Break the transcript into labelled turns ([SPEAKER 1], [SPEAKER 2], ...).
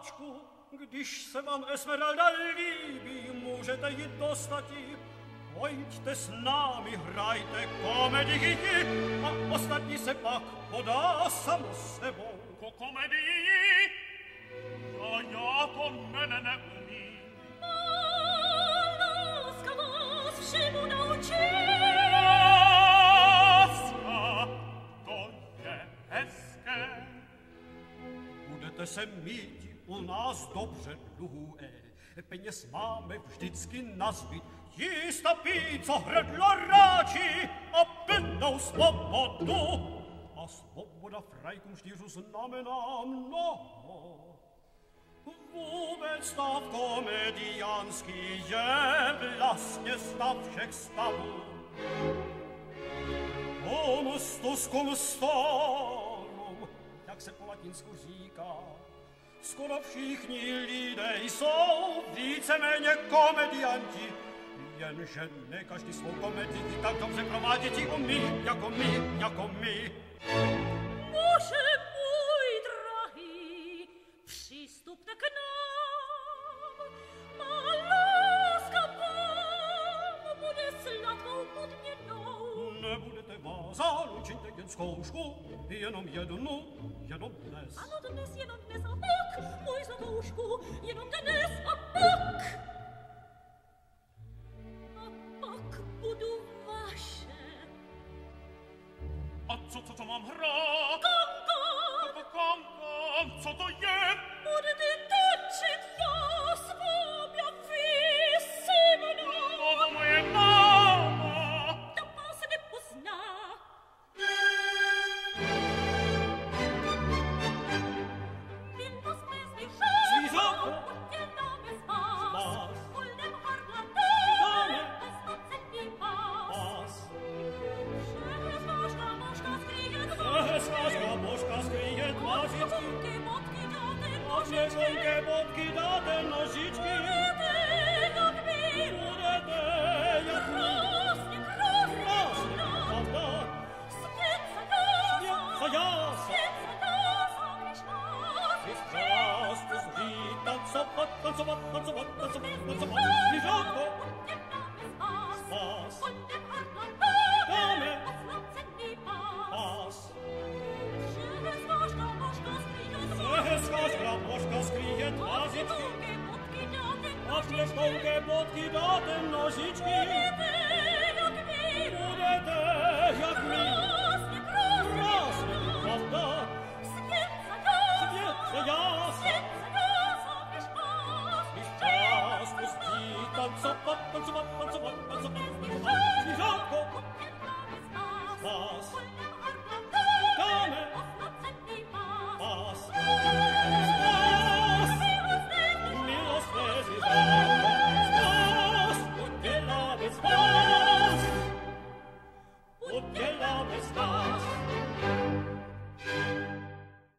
[SPEAKER 1] Pánečku, když se vám Esmeralda líbí, můžete ji dostati. Pojďte s námi, hrajte komedii a ostatní se pak podá samo sebou.
[SPEAKER 2] Komedii? A já to neumím.
[SPEAKER 3] Láska vás všemu naučí.
[SPEAKER 2] Láska, to je hezké.
[SPEAKER 1] Budete se mít u nás dobře dlouhé, peněz máme vždycky nazbyt, jíst a pít, co hrdlo ráčí a plnou svobodu. A svoboda frajkům štířu znamená mnoho. Vůbec stav komediánský je vlastně stav všech stavů. Comustus cum storum, jak se po latinsku říká. Skoro všichni lidé jsou víceméně komedianti, jenže ne každý svou komedii tak dobře prováděti umí, jako my, jako my.
[SPEAKER 3] Bože můj drahý, přistupte k nám, má láska vám bude sladkou podměnou.
[SPEAKER 1] Nebudete vázán, učiňte jen zkoušku, jenom jednu, jenom dnes.
[SPEAKER 3] Ano, dnes, jenom dnes a pak, můj zlatoušku, jenom dnes a pak. A pak budu vaše.
[SPEAKER 2] A co mám hrát?
[SPEAKER 3] Kankan!
[SPEAKER 2] Co to je?
[SPEAKER 3] Budete tančit já s vám, jak vy se mnou.
[SPEAKER 2] To moje máma.
[SPEAKER 3] Ta vás nepozná. Vím to smysl,
[SPEAKER 1] Zvířátko!
[SPEAKER 3] Uděláme z vás.
[SPEAKER 1] Vás.
[SPEAKER 3] Kolem hrdla
[SPEAKER 1] Dáme.
[SPEAKER 3] bezpocentní vás.
[SPEAKER 1] Vás.
[SPEAKER 3] Hezká
[SPEAKER 1] Božka skryje tvářičky,
[SPEAKER 3] Vonky, bodky, dáte
[SPEAKER 1] a
[SPEAKER 3] nožičky.
[SPEAKER 1] nevonké bodky dáte nožičky.
[SPEAKER 3] Budete, jak vy.
[SPEAKER 1] Budete jak my.
[SPEAKER 3] Krásně,
[SPEAKER 1] Krásně,
[SPEAKER 3] krásně.
[SPEAKER 1] pravda,
[SPEAKER 3] Svět se
[SPEAKER 1] svět se jásá.
[SPEAKER 3] Svět se jásá, když nás
[SPEAKER 1] Když vás pozří tancovat, tancovat, tancovat, tancovat, tancovat. Zvířátko,
[SPEAKER 3] Uděláme z vás.
[SPEAKER 1] vás.
[SPEAKER 3] Kolem hrdla
[SPEAKER 1] Dáme.
[SPEAKER 3] bezpocentní vás.
[SPEAKER 1] Vás.
[SPEAKER 3] Hezká
[SPEAKER 1] Božka skryje tvářičky,
[SPEAKER 3] Vonky, bodky, dáte
[SPEAKER 1] a nevonké bodky dáte nožičky.
[SPEAKER 3] Budete, jak vy.
[SPEAKER 1] Budete